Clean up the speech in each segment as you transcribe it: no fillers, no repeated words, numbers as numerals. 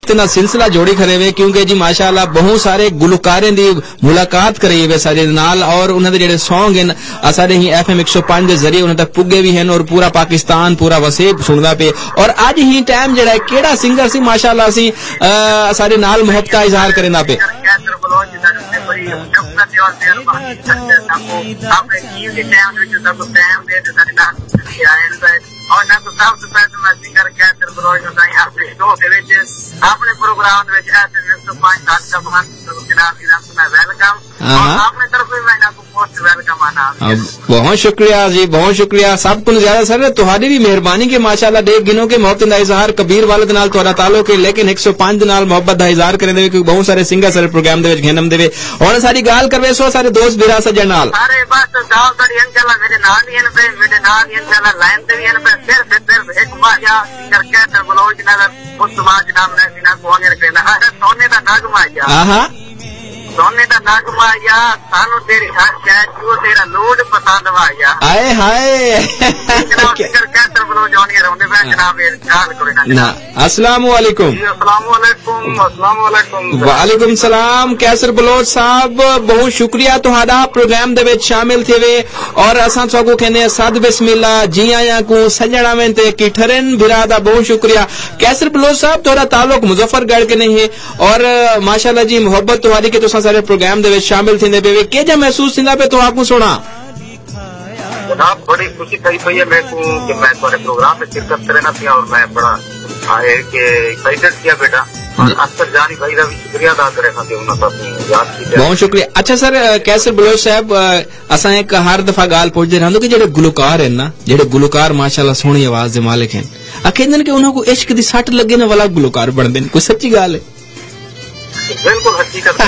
ना सिलसिला जोड़ी खरे वे क्योंकि जी माशाअल्लाह बहुत सारे गुलकारें दी मुलाकात करी वे सारे नाल और उन्हां दे जेड़े सॉन्ग हैं असाडे ही FM 105 दे जरिए उन्हां तक पुगे भी हैं और पूरा पाकिस्तान पूरा वसीब सुनदा पे और आज ही टाइम जेड़ा है केड़ा सिंगर सी माशाअल्लाह सी सारे नाल महक का इजहार करना पे और ना तो सब से पहले मैं सिंगर कैसर बलोच होता है अपने शो के लिए अपने प्रोग्राम में ऐसे 105 साल का मान मैं वेलकम और अपने तरफ से मैं आपको मोस्ट वेलकम आना बहुत शुक्रिया जी बहुत शुक्रिया सब को ज्यादा सर तुम्हारी भी मेहरबानी के माशाअल्लाह देख गिनो के मोहब्बत का इजहार कबीर वाले नाल तोड़ा ताल्लुक है लेकिन 105 नाल मोहब्बत का इजहार करने दे क्योंकि बहुत सारे सिंगर सारे प्रोग्राम दे विच घेनम देवे और सारी गाल करवे सो सारे दोस्त बिरा सजन नाल अरे बस गाओ कड़ी इंशाल्लाह मेरे नाल ही पे मेरे नाल इंशाल्लाह लाइन पे भी पे सिर्फ एक बार या सिंगर कैसर बलोच नाल उस समाज नाम ने बिना कोने रखना सोने का नागमा या हां सोने का नागमा या सानू तेरी हर शय जो तेरा लोड पसंद आया आए हाय सिंगर कैसर बलोच होने रहने पे जनाब इरशाद करो ना अस्सलाम वालेकुम वालेकुम सलाम कैसर बलोच साहब बहुत शुक्रिया तुहाडा प्रोग्राम दे विच शामिल थेवे और असां सगो कहने सद बिस्मिल्लाह जी आया को सजणा में ते की ठरन बिरादा बहुत शुक्रिया कैसर बलोच साहब तोरा ताल्लुक मुजफ्फरगढ़ के नहीं है और माशाल्लाह जी मोहब्बत तुम्हारी के तुसा सारे प्रोग्राम दे विच शामिल थिंदे पे के जा महसूस थिंदा पे तो आपको सुना जनाब बड़ी खुशी थी पई है मेरे को कि मैं तुम्हारे प्रोग्राम में शिरकत करना थी और मैं बड़ा आए के एक्साइटेड किया बेटा और अक्सर जानी भाई का भी शुक्रिया अदा करे खाते उन्होंने अपनी याद की बहुत शुक्रिया अच्छा सर कैसर बलोच साहब असा एक हर दफा गाल पूछते रहंदो कि जेडे गुलकार हैं ना जेडे गुलकार माशाल्लाह सोहनी आवाज दे मालिक हैं आखेंदन कि उन्हां को इश्क दी सट लगे ना वाला गुलकार बनदे कोई सच्ची गाल है बिल्कुल हकीकत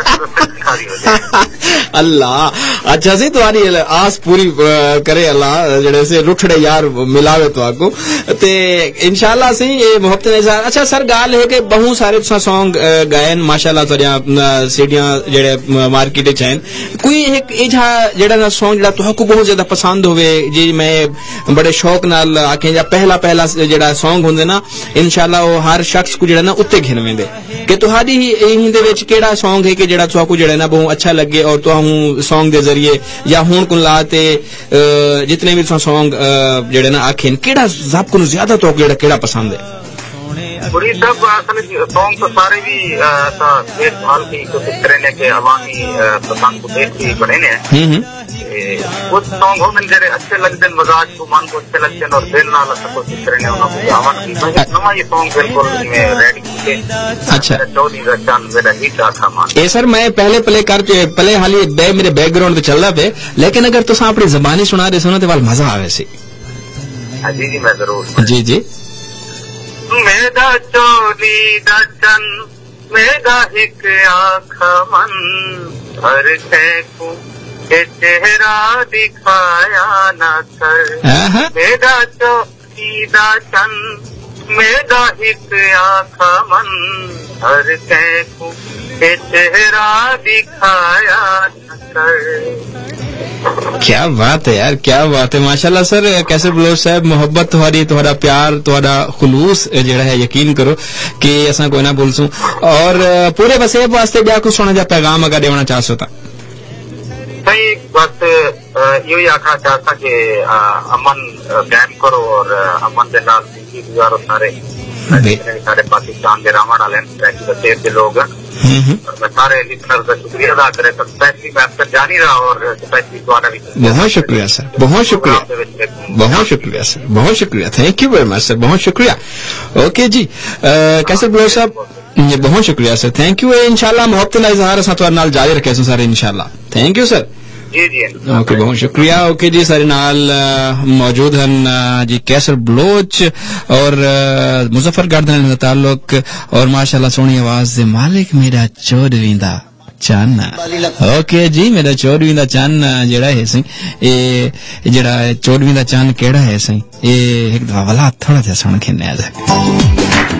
अल्लाह अच्छा सी तुम्हारी आस पूरी करे अल्लाह जेड़े से रुठड़े यार मिलावे तो आपको ते इंशाल्लाह से ये मोहब्बत इजहार अच्छा सर गाल है कि बहुत सारे सॉन्ग गायन माशाल्लाह तोरिया सीडियां जेड़े मार्केट च हैं कोई एक एजा जेड़ा ना सॉन्ग जेड़ा तुहाको बहुत ज्यादा पसंद होवे जी मैं बड़े शौक नाल आखे या पहला जेड़ा सॉन्ग हुंदे ना इंशाल्लाह वो हर शख्स को जेड़ा ना उत्ते घिनवेंदे कि तुहाडी इन्हीं दे विच केड़ा सॉन्ग है कि जेड़ा तुहाको जेड़ा ना बहुत अच्छा लगे और तुहां सॉन्ग दे जरिए या हुन कुन लाते जितने भी सॉन्ग जेड़े ना आखेन केड़ा सब को ज्यादा तो केड़ा पसंद है बुरी सब असल सॉन्ग तो सारे भी देखभाल की कोशिश करने के अवामी पसंद को देख के बने ने कुछ सॉन्ग हो मेरे अच्छे लगते हैं मजाज को मन को अच्छे लगते हैं और दिल ना लग कोशिश करने उन्होंने आवाज की नवा ये सॉन्ग बिल्कुल रेडी किए अच्छा 14 चांद मेरा हिट था मान ए सर मैं पहले हाली मेरे बैकग्राउंड पे चल रहा पे लेकिन अगर तुम अपनी जबानी सुना दे सुना तो वाल मजा आवे सी जी मैं जरूर जी मेरा चोली दचन मेरा एक आँख मन हर को के चेहरा दिखाया न कर मेरा चोली दचन मेरा एक आँख मन हर को के चेहरा दिखाया न कर क्या बात है यार क्या बात है माशाल्लाह सर कैसर बलोच साहब मोहब्बत तुम्हारी तुम्हारा प्यार तुम्हारा खुलूस जेड़ा है यकीन करो कि असा कोई ना बोलसूं और पूरे वसेब वास्ते क्या कुछ सुना जा पैगाम अगर देना चाहसो ता सही बस यो आखना चाहता कि अमन कायम करो और अमन के नाल जिंदगी गुजारो सारे पाकिस्तान के रहने वाले के लोग और मैं सारे लिसनर का शुक्रिया अदा करे तो स्पेशली मैं अक्सर जानी रहा और स्पेशली द्वारा भी बहुत शुक्रिया सर बहुत शुक्रिया सर बहुत शुक्रिया thank you very much sir बहुत शुक्रिया ओके जी कैसर बलोच साहब बहुत शुक्रिया सर थैंक यू इंशाल्लाह मोहब्बत का इजहार असां तुहाडे नाल जारी रखे सर इंशाल्लाह थैंक यू सर जी जी ओके बहुत शुक्रिया ओके जी सारे नाल मौजूद हैं जी कैसर बलोच और मुजफ्फरगढ़ का ताल्लुक और माशाल्लाह सोहनी आवाज दे मालिक मेरा चौदवींदा चन्न ओके जी मेरा चौदवींदा चन्न जेड़ा है सी ए जेड़ा चौदवींदा चन्न केड़ा है सी ए एक दफा वाला थोड़ा सा सुन के नया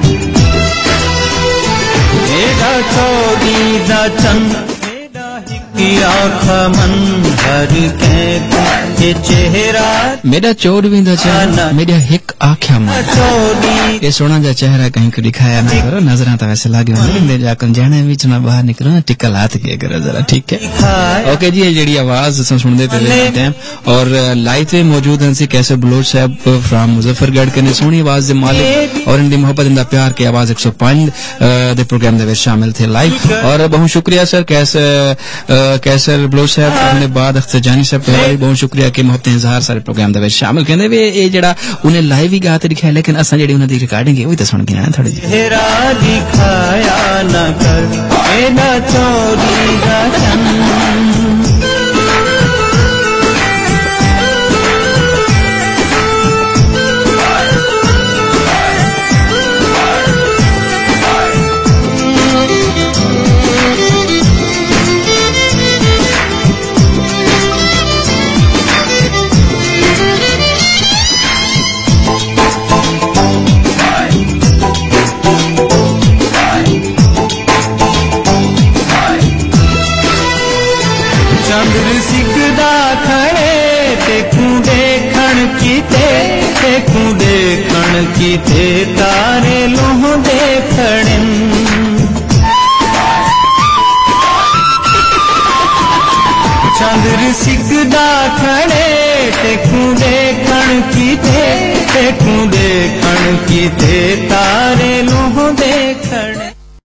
मेरा चौदवींदा चन्न आँखा मन हर कहता ये चेहरा मेरा चोर भी दा मेरा हिक आख्या मन ये सोना जा चेहरा कहीं को दिखाया ना करो नजर तो वैसे लागे ले जाकर जाने बीच ना बाहर निकलो टिक्का हाथ किया करो जरा ठीक है ओके जी ये जेडी आवाज सुनते थे टाइम और लाइव पे मौजूद हैं कैसे बलोच साहब फ्रॉम मुजफ्फरगढ़ के सोहनी आवाज दे मालिक और इनकी मोहब्बत इनका प्यार की आवाज 105 दे प्रोग्राम दे शामिल थे लाइव और बहुत शुक्रिया सर कैसर बलोच साहब अपने बाद अख्तर जानी साहब तुम्हारी बहुत शुक्रिया कि मोहब्बत इजहार सारे प्रोग्राम दे शामिल कहंदे वे ये जेड़ा उन्हें लाइव ही गाते दिखाया लेकिन असां जेडी उन्हां दी रिकॉर्डिंग है वही तो सुन के आए थोड़ी जी चेहरा दिखाया न कर मेरा चोरी दा चंद्र सिकदा खड़े देखूं देखण कीते तारे लोह देखणन चंद्र सिकदा खड़े देखूं देखण कीते तारे लोह देखण